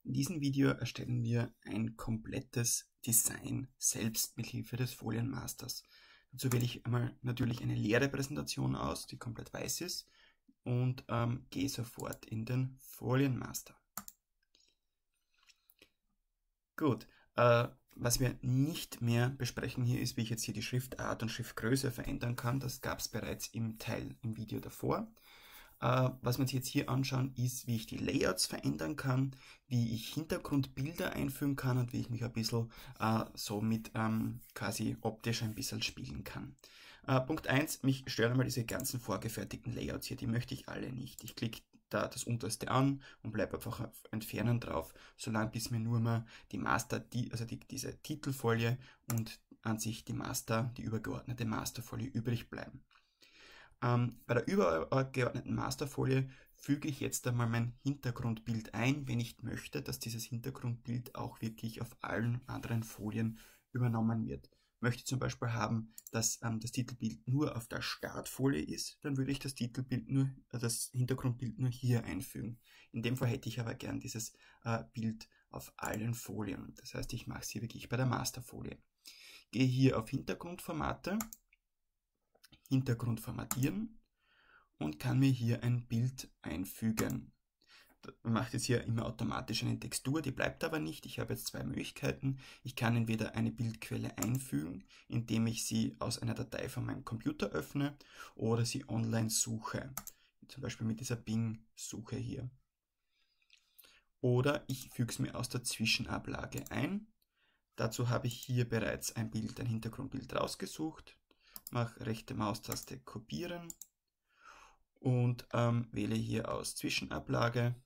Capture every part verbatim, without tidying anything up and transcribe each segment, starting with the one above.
In diesem Video erstellen wir ein komplettes Design selbst mit Hilfe des Folienmasters. Dazu wähle ich einmal natürlich eine leere Präsentation aus, die komplett weiß ist, und ähm, gehe sofort in den Folienmaster. Gut, äh, was wir nicht mehr besprechen hier ist, wie ich jetzt hier die Schriftart und Schriftgröße verändern kann. Das gab es bereits im Teil im Video davor. Uh, was wir uns jetzt hier anschauen, ist, wie ich die Layouts verändern kann, wie ich Hintergrundbilder einfügen kann und wie ich mich ein bisschen uh, so mit um, quasi optisch ein bisschen spielen kann. Uh, Punkt eins, mich stören einmal diese ganzen vorgefertigten Layouts hier, die möchte ich alle nicht. Ich klicke da das unterste an und bleibe einfach auf Entfernen drauf, solange bis mir nur mal die Master, die, also die, diese Titelfolie und an sich die Master, die übergeordnete Masterfolie übrig bleiben. Ähm, bei der übergeordneten Masterfolie füge ich jetzt einmal mein Hintergrundbild ein, wenn ich möchte, dass dieses Hintergrundbild auch wirklich auf allen anderen Folien übernommen wird. Möchte ich zum Beispiel haben, dass ähm, das Titelbild nur auf der Startfolie ist, dann würde ich das Titelbild nur, äh, das Hintergrundbild nur hier einfügen. In dem Fall hätte ich aber gern dieses äh, Bild auf allen Folien. Das heißt, ich mache es hier wirklich bei der Masterfolie. Gehe hier auf Hintergrundformate, Hintergrund formatieren und kann mir hier ein Bild einfügen. Das macht jetzt hier immer automatisch eine Textur, die bleibt aber nicht. Ich habe jetzt zwei Möglichkeiten. Ich kann entweder eine Bildquelle einfügen, indem ich sie aus einer Datei von meinem Computer öffne oder sie online suche. Zum Beispiel mit dieser Bing-Suche hier. Oder ich füge es mir aus der Zwischenablage ein. Dazu habe ich hier bereits ein Bild, ein Hintergrundbild rausgesucht. Mache rechte Maustaste kopieren und ähm, wähle hier aus Zwischenablage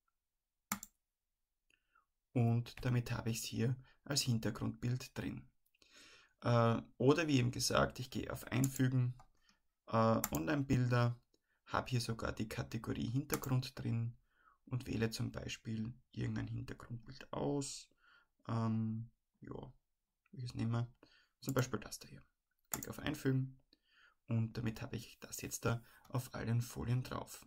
und damit habe ich es hier als Hintergrundbild drin. Äh, oder wie eben gesagt, ich gehe auf Einfügen, äh, Online-Bilder, habe hier sogar die Kategorie Hintergrund drin und wähle zum Beispiel irgendein Hintergrundbild aus. Ähm, ja, welches nehmen wir? Zum Beispiel das da hier. Klicke auf Einfügen und damit habe ich das jetzt da auf allen Folien drauf.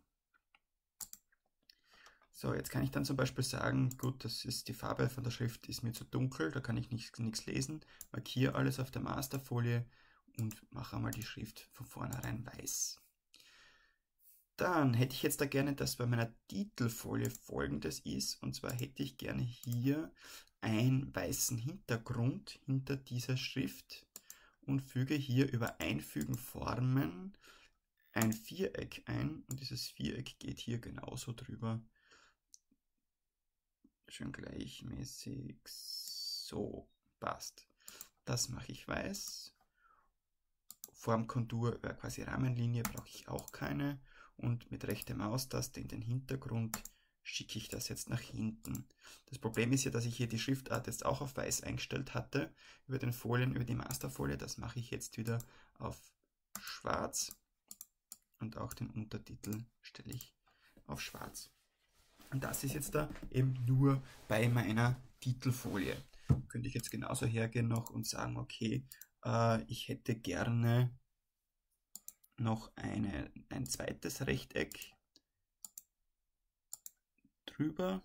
So, jetzt kann ich dann zum Beispiel sagen, gut, das ist die Farbe von der Schrift ist mir zu dunkel, da kann ich nicht, nichts lesen, markiere alles auf der Masterfolie und mache einmal die Schrift von vornherein weiß. Dann hätte ich jetzt da gerne, dass bei meiner Titelfolie Folgendes ist, und zwar hätte ich gerne hier einen weißen Hintergrund hinter dieser Schrift und füge hier über Einfügen Formen ein Viereck ein und dieses Viereck geht hier genauso drüber. Schön gleichmäßig. So, passt. Das mache ich weiß. Formkontur, äh, quasi Rahmenlinie, brauche ich auch keine. Und mit rechter Maustaste in den Hintergrund schicke ich das jetzt nach hinten. Das Problem ist ja, dass ich hier die Schriftart jetzt auch auf weiß eingestellt hatte, über den Folien, über die Masterfolie. Das mache ich jetzt wieder auf schwarz und auch den Untertitel stelle ich auf schwarz. Und das ist jetzt da eben nur bei meiner Titelfolie. Könnte ich jetzt genauso hergehen noch und sagen, okay, äh, ich hätte gerne noch eine, ein zweites Rechteck drüber.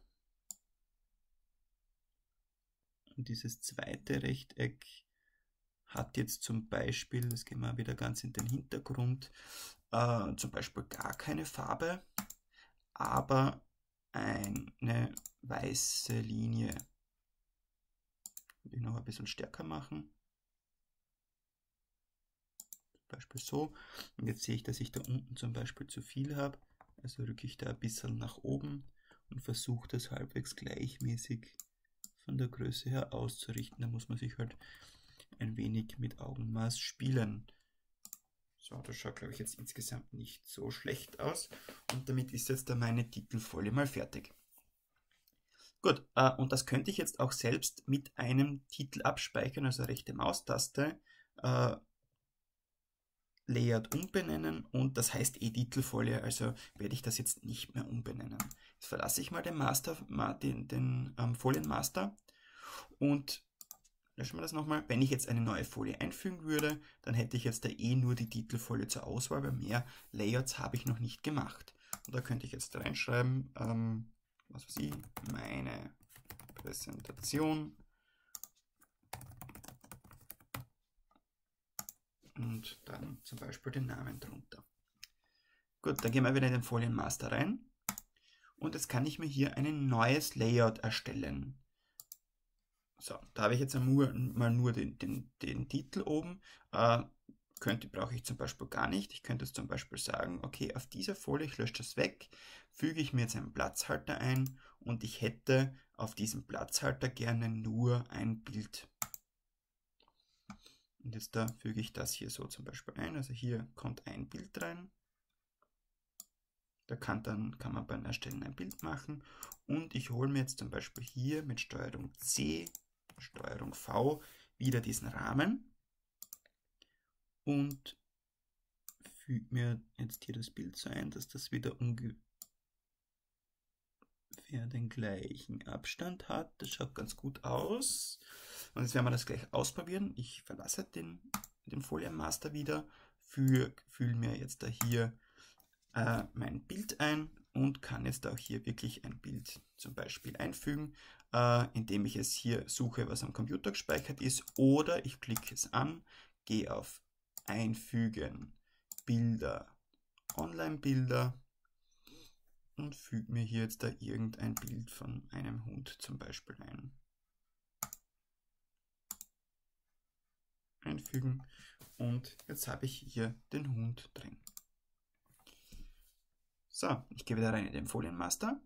Und dieses zweite Rechteck hat jetzt zum Beispiel, das gehen wir wieder ganz in den Hintergrund, äh, zum Beispiel gar keine Farbe, aber eine weiße Linie. Will ich noch ein bisschen stärker machen. Zum Beispiel so. Und jetzt sehe ich, dass ich da unten zum Beispiel zu viel habe. Also rücke ich da ein bisschen nach oben und versuche das halbwegs gleichmäßig von der Größe her auszurichten. Da muss man sich halt ein wenig mit Augenmaß spielen. So, das schaut, glaube ich, jetzt insgesamt nicht so schlecht aus. Und damit ist jetzt da meine Titelfolie mal fertig. Gut, äh, und das könnte ich jetzt auch selbst mit einem Titel abspeichern, also rechte Maustaste, äh, Layout umbenennen und das heißt eh Titelfolie, also werde ich das jetzt nicht mehr umbenennen. Jetzt verlasse ich mal den, Master, den, den ähm, Folienmaster und löschen wir das nochmal. Wenn ich jetzt eine neue Folie einfügen würde, dann hätte ich jetzt da eh nur die Titelfolie zur Auswahl, weil mehr Layouts habe ich noch nicht gemacht. Und da könnte ich jetzt reinschreiben, ähm, was weiß ich, meine Präsentation und dann zum Beispiel den Namen drunter. Gut, dann gehen wir wieder in den Folienmaster rein und jetzt kann ich mir hier ein neues Layout erstellen. So, da habe ich jetzt nur, mal nur den, den, den Titel oben. Äh, könnte, brauche ich zum Beispiel gar nicht. Ich könnte jetzt zum Beispiel sagen, okay, auf dieser Folie, ich lösche das weg, füge ich mir jetzt einen Platzhalter ein und ich hätte auf diesem Platzhalter gerne nur ein Bild. Und jetzt da füge ich das hier so zum Beispiel ein. Also hier kommt ein Bild rein. Da kann, dann, kann man beim Erstellen ein Bild machen. Und ich hole mir jetzt zum Beispiel hier mit Steuerung C, Steuerung V wieder diesen Rahmen und füge mir jetzt hier das Bild so ein, dass das wieder ungefähr den gleichen Abstand hat. Das schaut ganz gut aus. Und jetzt werden wir das gleich ausprobieren. Ich verlasse den, den Folienmaster wieder, füge fühl mir jetzt da hier äh, mein Bild ein und kann jetzt auch hier wirklich ein Bild zum Beispiel einfügen, äh, indem ich es hier suche, was am Computer gespeichert ist, oder ich klicke es an, gehe auf Einfügen, Bilder, Online-Bilder und füge mir hier jetzt da irgendein Bild von einem Hund zum Beispiel ein. Einfügen und jetzt habe ich hier den Hund drin. So, ich gehe wieder rein in den Folienmaster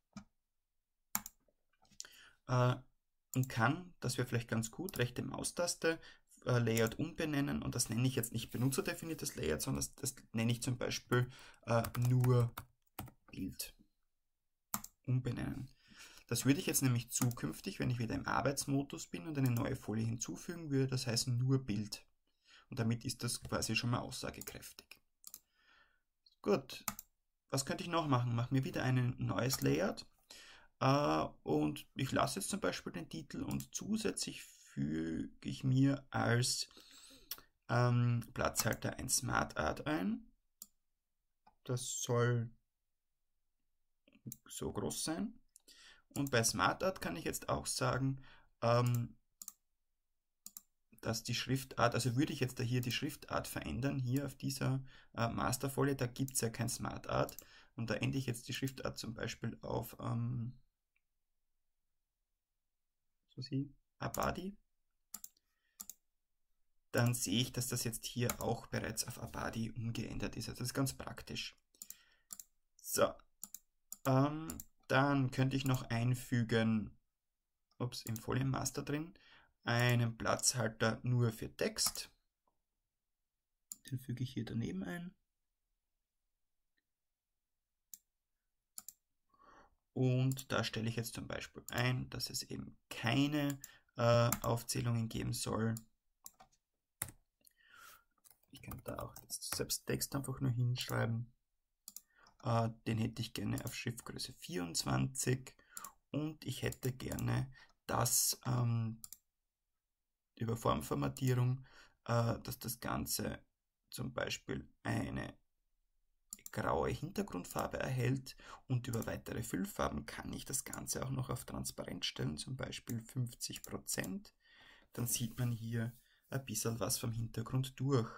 äh, und kann, das wäre vielleicht ganz gut, rechte Maustaste, äh, Layout umbenennen, und das nenne ich jetzt nicht benutzerdefiniertes Layout, sondern das, das nenne ich zum Beispiel äh, nur Bild umbenennen. Das würde ich jetzt nämlich zukünftig, wenn ich wieder im Arbeitsmodus bin und eine neue Folie hinzufügen würde, das heißt nur Bild. Und damit ist das quasi schon mal aussagekräftig. Gut. Was könnte ich noch machen? Mache mir wieder ein neues Layout äh, und ich lasse jetzt zum Beispiel den Titel und zusätzlich füge ich mir als ähm, Platzhalter ein Smart Art ein. Das soll so groß sein. Und bei Smart Art kann ich jetzt auch sagen, ähm, dass die Schriftart, also würde ich jetzt da hier die Schriftart verändern, hier auf dieser äh, Masterfolie, da gibt es ja kein Smart Art, und da ändere ich jetzt die Schriftart zum Beispiel auf ähm, so sie, Abadi, dann sehe ich, dass das jetzt hier auch bereits auf Abadi umgeändert ist. Also das ist ganz praktisch. So, ähm, dann könnte ich noch einfügen, ups, im Folienmaster drin, einen Platzhalter nur für Text. Den füge ich hier daneben ein. Und da stelle ich jetzt zum Beispiel ein, dass es eben keine äh, Aufzählungen geben soll. Ich kann da auch jetzt selbst Text einfach nur hinschreiben. Äh, den hätte ich gerne auf Schriftgröße vierundzwanzig und ich hätte gerne, dass ähm, über Formformatierung, äh, dass das Ganze zum Beispiel eine graue Hintergrundfarbe erhält, und über weitere Füllfarben kann ich das Ganze auch noch auf transparent stellen, zum Beispiel fünfzig Prozent. Dann sieht man hier ein bisschen was vom Hintergrund durch.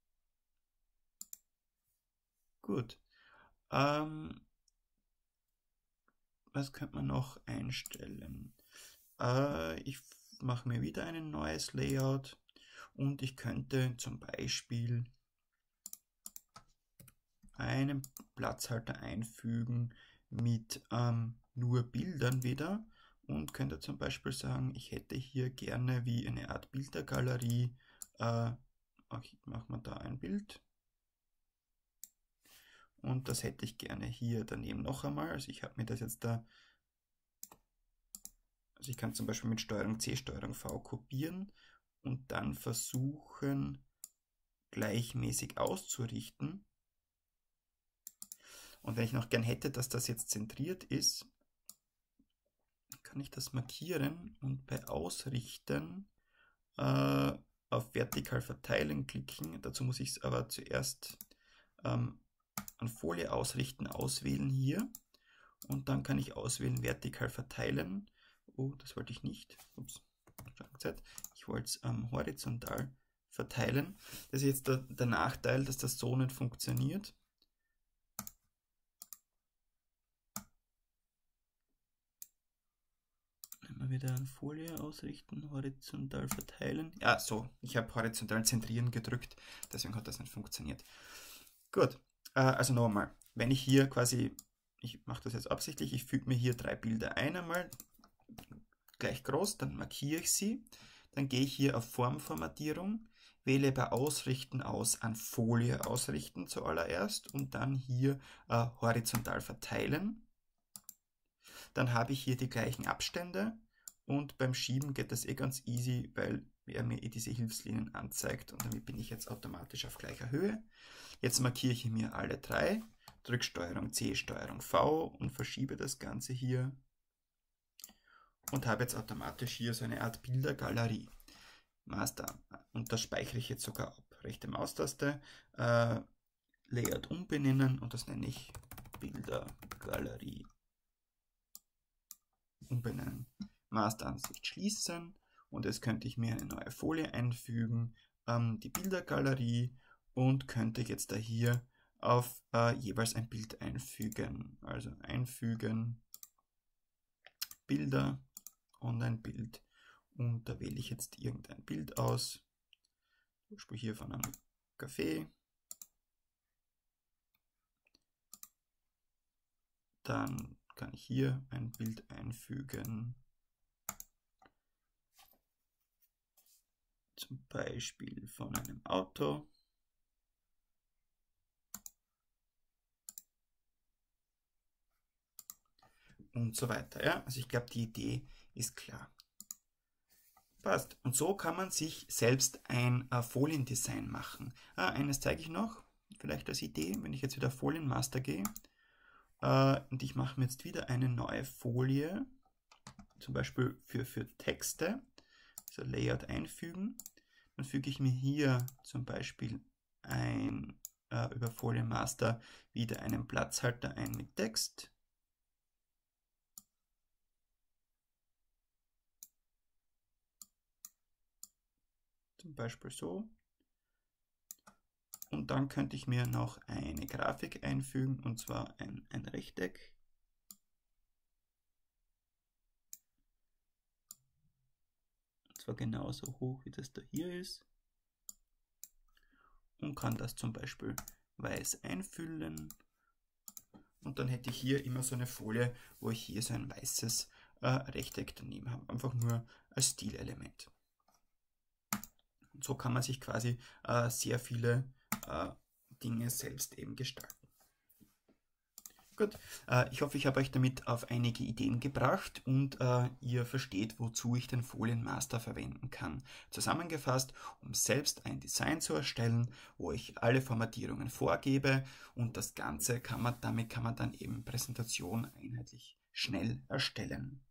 Gut. Ähm, was könnte man noch einstellen? Äh, ich mache mir wieder ein neues Layout und ich könnte zum Beispiel einen Platzhalter einfügen mit ähm, nur Bildern wieder und könnte zum Beispiel sagen, ich hätte hier gerne wie eine Art Bildergalerie, äh, machen wir da ein Bild und das hätte ich gerne hier daneben noch einmal. Also ich habe mir das jetzt da, also ich kann zum Beispiel mit Steuerung C, Steuerung V kopieren und dann versuchen gleichmäßig auszurichten. Und wenn ich noch gern hätte, dass das jetzt zentriert ist, kann ich das markieren und bei Ausrichten äh, auf Vertikal verteilen klicken. Dazu muss ich es aber zuerst ähm, an Folie ausrichten auswählen hier. Und dann kann ich auswählen Vertikal verteilen. oh, das wollte ich nicht, ups, ich wollte es ähm, horizontal verteilen. Das ist jetzt der, der Nachteil, dass das so nicht funktioniert. Immer wieder eine Folie ausrichten, horizontal verteilen. Ja, so, ich habe horizontal zentrieren gedrückt, deswegen hat das nicht funktioniert. Gut, äh, also nochmal, wenn ich hier quasi, ich mache das jetzt absichtlich, ich füge mir hier drei Bilder ein einmal, gleich groß, dann markiere ich sie, dann gehe ich hier auf Formformatierung, wähle bei Ausrichten aus an Folie ausrichten zuallererst und dann hier äh, horizontal verteilen. Dann habe ich hier die gleichen Abstände und beim Schieben geht das eh ganz easy, weil er mir eh diese Hilfslinien anzeigt und damit bin ich jetzt automatisch auf gleicher Höhe. Jetzt markiere ich mir alle drei, drücke Steuerung C, Steuerung V und verschiebe das Ganze hier und habe jetzt automatisch hier so eine Art Bildergalerie. Master. Und das speichere ich jetzt sogar ab. Rechte Maustaste, äh, Layout umbenennen und das nenne ich Bildergalerie. Umbenennen. Masteransicht schließen und jetzt könnte ich mir eine neue Folie einfügen, ähm, die Bildergalerie und könnte jetzt da hier auf äh, jeweils ein Bild einfügen. Also einfügen, Bilder und ein Bild. Und da wähle ich jetzt irgendein Bild aus. Zum Beispiel hier von einem Café. Dann kann ich hier ein Bild einfügen. Zum Beispiel von einem Auto. Und so weiter. Ja? Also ich glaube, die Idee ist klar. Passt. Und so kann man sich selbst ein äh, Foliendesign machen. Ah, eines zeige ich noch, vielleicht als Idee, wenn ich jetzt wieder auf Folienmaster gehe. Äh, und ich mache mir jetzt wieder eine neue Folie, zum Beispiel für, für Texte. So Layout einfügen. Dann füge ich mir hier zum Beispiel ein, äh, über Folienmaster wieder einen Platzhalter ein mit Text. Zum Beispiel so. Und dann könnte ich mir noch eine Grafik einfügen, und zwar ein, ein Rechteck. Und zwar genauso hoch, wie das da hier ist. Und kann das zum Beispiel weiß einfüllen. Und dann hätte ich hier immer so eine Folie, wo ich hier so ein weißes äh, Rechteck daneben habe. Einfach nur als Stilelement. Und so kann man sich quasi äh, sehr viele äh, Dinge selbst eben gestalten. Gut, äh, ich hoffe, ich habe euch damit auf einige Ideen gebracht und äh, ihr versteht, wozu ich den Folienmaster verwenden kann. Zusammengefasst, um selbst ein Design zu erstellen, wo ich alle Formatierungen vorgebe und das Ganze kann man, damit kann man dann eben Präsentation einheitlich schnell erstellen.